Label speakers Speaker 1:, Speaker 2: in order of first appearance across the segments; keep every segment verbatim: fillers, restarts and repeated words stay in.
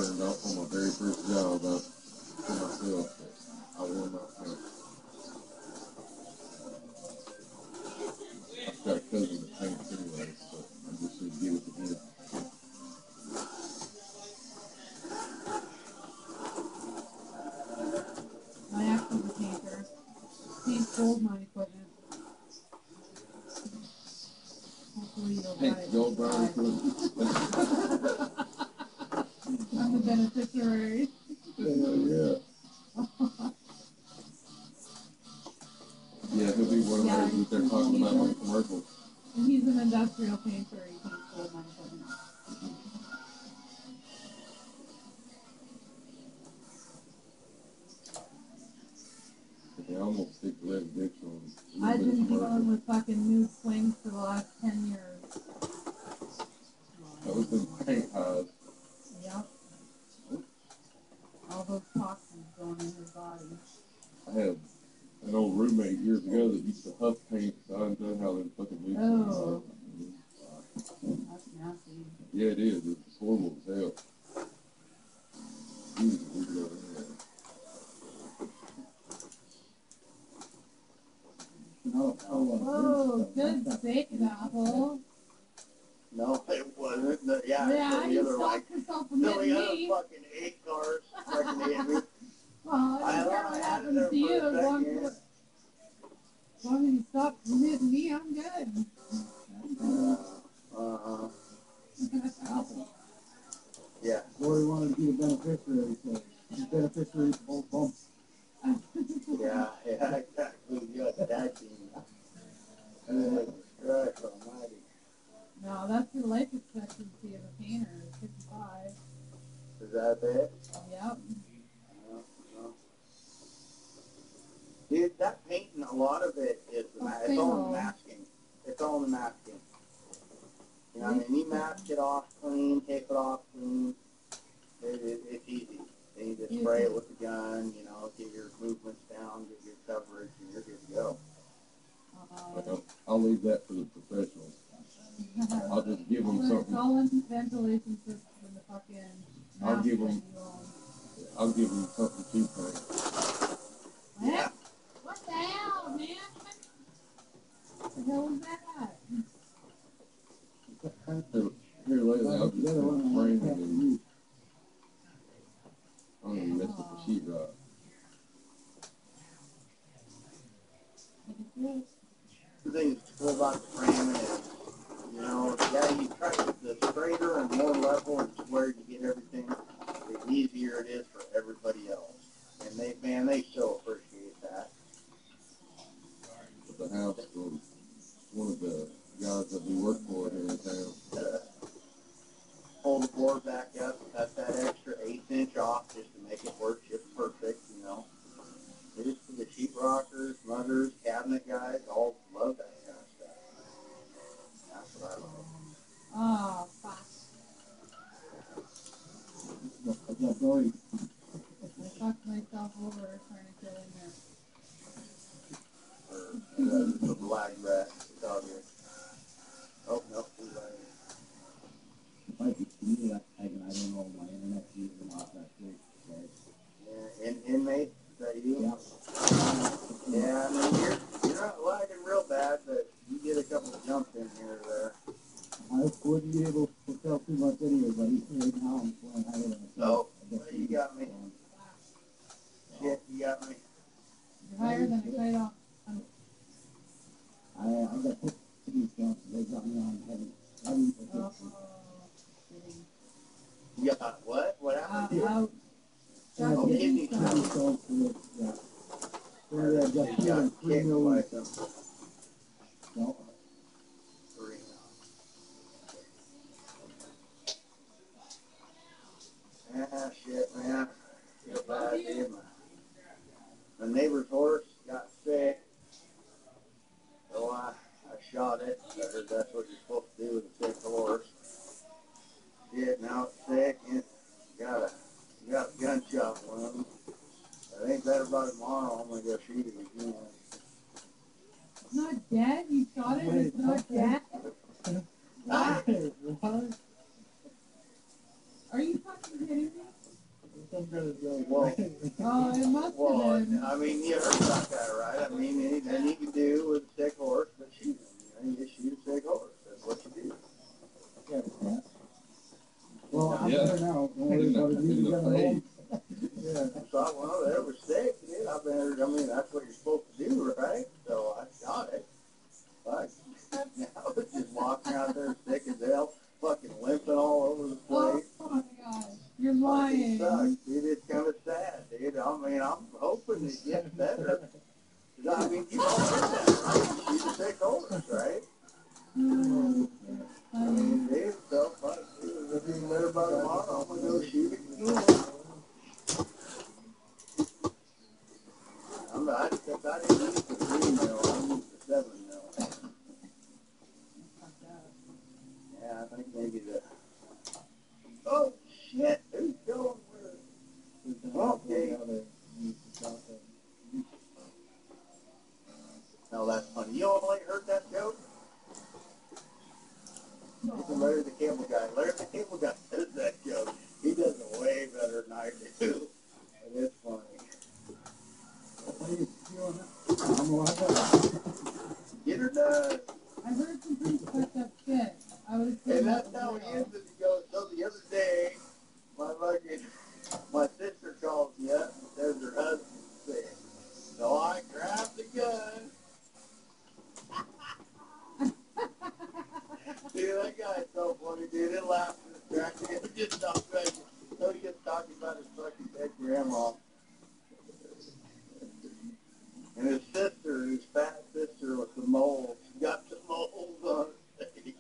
Speaker 1: burned off on my very first job uh, for myself. I wore my paint. I've got a cousin that paints anyway, so I just should give it to him.
Speaker 2: My actual painter. Paints gold mine equipment. Hopefully you don't buy it.
Speaker 1: Gold mine equipment.
Speaker 2: I'm the beneficiary.
Speaker 1: Yeah, yeah. Yeah, he'll be one of
Speaker 2: Yeah,
Speaker 1: those that they're talking about on the commercials.
Speaker 2: And he's an industrial painter. He paints gold mine equipment.
Speaker 1: They almost stick to red dicks on.
Speaker 2: I've been dealing with fucking nude swings for the last ten years.
Speaker 1: That was them paint highs.
Speaker 2: Yep. All those toxins going in his body.
Speaker 1: I had an old roommate years ago that used to huff paint, so I know how them fucking nude swings
Speaker 2: Oh.
Speaker 1: are.
Speaker 2: That's nasty.
Speaker 1: Yeah, it is. It's horrible as hell. He's a weirdo anyway.
Speaker 2: Oh, good steak, Apple.
Speaker 3: No, it wasn't. No, yeah,
Speaker 2: Yeah,
Speaker 3: the
Speaker 2: you
Speaker 3: other
Speaker 2: stopped
Speaker 3: like
Speaker 2: yourself from
Speaker 3: filling
Speaker 2: hitting
Speaker 3: out
Speaker 2: me.
Speaker 3: fucking eight cars fucking hit me.
Speaker 2: Well, I don't care what happens to you as long as, as long as you stop from hitting me, I'm good.
Speaker 3: Uh, uh-huh.
Speaker 4: Apple.
Speaker 3: Yeah.
Speaker 4: Lori wanted to be the beneficiary, so she's beneficiary of both bumps.
Speaker 3: Yeah, yeah, exactly. You got that team. Uh, Christ almighty.
Speaker 2: No, that's your life expectancy of a painter, fifty-five.
Speaker 3: Is that it?
Speaker 2: Yep.
Speaker 3: No, no. Dude, that painting, a lot of it is, the ma- it's all in the masking. It's all in the masking. You know what I mean? You mask it off clean, tape it off clean. It, it, it's easy. Then you just spray it with the gun, you know, get your movements down, get your coverage, and you're good to go.
Speaker 2: Uh,
Speaker 1: Well, I'll leave that for the professionals. I'll just give them
Speaker 2: It's
Speaker 1: something.
Speaker 2: all in ventilation system in the fucking
Speaker 1: I'll
Speaker 2: mask
Speaker 1: give
Speaker 2: that
Speaker 1: them-
Speaker 2: you own.
Speaker 1: I'll give them something to paint.
Speaker 2: What? What the hell, man? What the hell was that?
Speaker 1: Here, here lately, I've just been framing and I'm gonna mess with the sheetrock.
Speaker 3: The thing that's cool about the framing is, you know, yeah, you try to, the straighter and more level and square you get everything, the easier it is for everybody else. And they, man, they so appreciate that.
Speaker 1: At the house from one of the guys that we work for here in town.
Speaker 3: Uh, pull the board back up, cut that extra eighth inch off just to make it work just perfect, you know. It is for the sheetrockers, mudders, cabinet guys, all love that kind of stuff. That's what I love.
Speaker 2: Oh, fuck.
Speaker 4: I got Dory.
Speaker 2: I fucked myself over trying to get in there.
Speaker 3: Or uh, the black rat, it's all good. Oh, no, too late.
Speaker 4: If I could see that, I don't know, my internet speed is not that great. So.
Speaker 3: Yeah, in, inmate, is that you?
Speaker 4: Yeah.
Speaker 3: Yeah, I mean, you're, you're not lagging real bad, but you get a couple of jumps in here or there.
Speaker 4: I wouldn't be able to tell too much anyway, but right now I'm flying higher than I
Speaker 3: Oh, you got me. Shit, you got me.
Speaker 2: You're higher than a kite off.
Speaker 4: I, I got put to these jumps, they got me on heavy. heavy
Speaker 2: Oh,
Speaker 4: addiction.
Speaker 3: You got what? What
Speaker 2: uh,
Speaker 3: happened to you?
Speaker 2: out.
Speaker 4: Yeah,
Speaker 2: Got
Speaker 3: kidney
Speaker 2: kidney
Speaker 3: stones.
Speaker 4: Heavy
Speaker 2: stones.
Speaker 4: stones to it, yeah. So yeah, I got
Speaker 3: You
Speaker 4: two
Speaker 3: got
Speaker 4: and three
Speaker 3: kicked by
Speaker 4: million.
Speaker 3: some
Speaker 4: No,
Speaker 3: three. Ah, shit, man. Feel bad, dude. My, my neighbor's horse got sick. So I, I shot it. I heard that's what you're supposed to do with a sick horse. Shit, now it's sick and it's got a, got a gunshot wound. I think better by tomorrow. I'm going to go shoot it again.
Speaker 2: It's not dead? You shot it and it's not dead? What?
Speaker 4: what?
Speaker 2: Are you fucking kidding me?
Speaker 4: Well, I'm
Speaker 1: Yeah.
Speaker 4: better now. Don't worry about it. You got it home.
Speaker 3: Yeah, so I well, they were sick, dude. I better, I mean, that's what you're supposed to do, right? So I got it. But I was just walking out there sick as hell, fucking limping all over the place.
Speaker 2: Oh my gosh, you're
Speaker 3: Fucking
Speaker 2: lying.
Speaker 3: sucks, dude. It's kind of sad, dude. I mean, I'm hoping it gets better. 'Cause, I mean, you don't get that, right? You just take orders, right?
Speaker 2: Mm,
Speaker 3: I mean, dude, so fuck, dude. If it's better by tomorrow, I'm gonna go shoot it again. I'm not, I, I didn't use the three mil, I used the seven mil. Yeah, I think maybe the. Oh shit! Who's going with? Okay. No, that's funny. You only heard that joke? It's Larry the Cable Guy. Larry the Cable Guy does that joke. He does it way better than I do. It is funny. Get her done.
Speaker 2: I heard some pretty fucked up shit. I was
Speaker 3: And that's how he is. He goes, so the other day, my fucking, my sister calls me up and says her husband's sick. So I grabbed the gun. Dude, that guy's so funny, dude. It laughs and distracting. It just not good. So he gets talking about his fucking dead grandma. And his sister, his fat sister with the moles, got the moles on her face.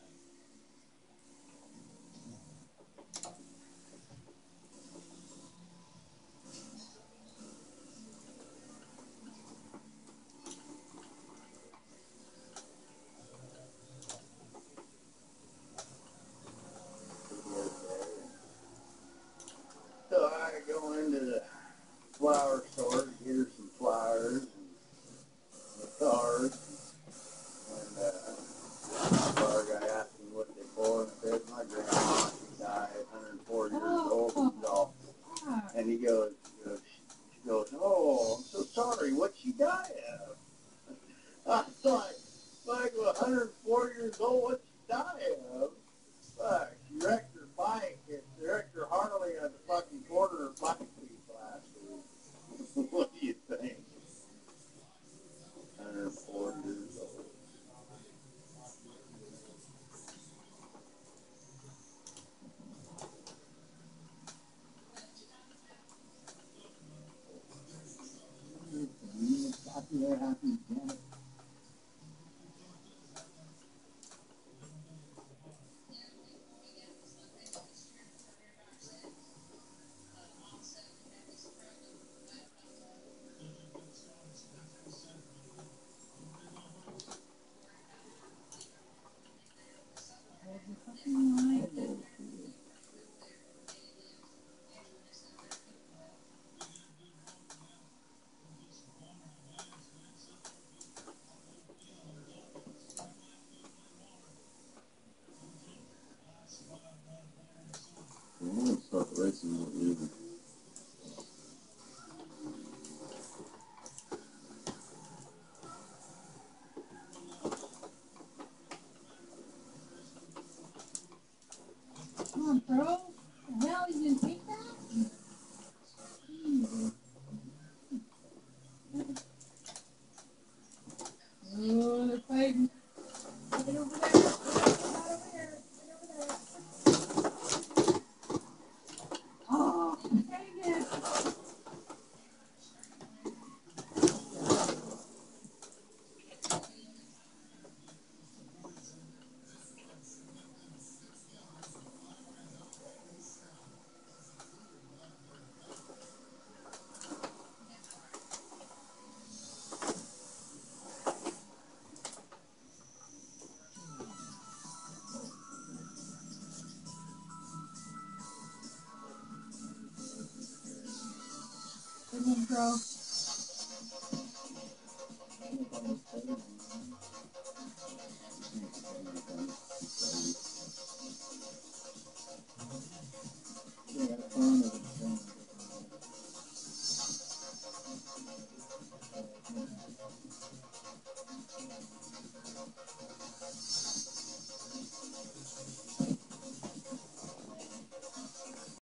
Speaker 3: So I go into the flower store to get her some flowers and the cards. And uh, the flower guy asked me what they for, and I said, my grandma, she died, one hundred four years old, and all. And he goes, he goes, she goes, oh, I'm so sorry, what'd she die of? I was like, like one hundred four years old, what'd she die of? Fuck, she wrecked her bike, and she wrecked her Harley on the fucking corner of Bike Street last week. What do you think? one hundred four years old.
Speaker 4: They're happy, damn it.
Speaker 1: I'm gonna start racing more easy.
Speaker 2: Come on, bro. The hell, you didn't take that? Oh, they're fighting. Get over there. Get over there. Get over there. Oh, dang it. Good one, bro.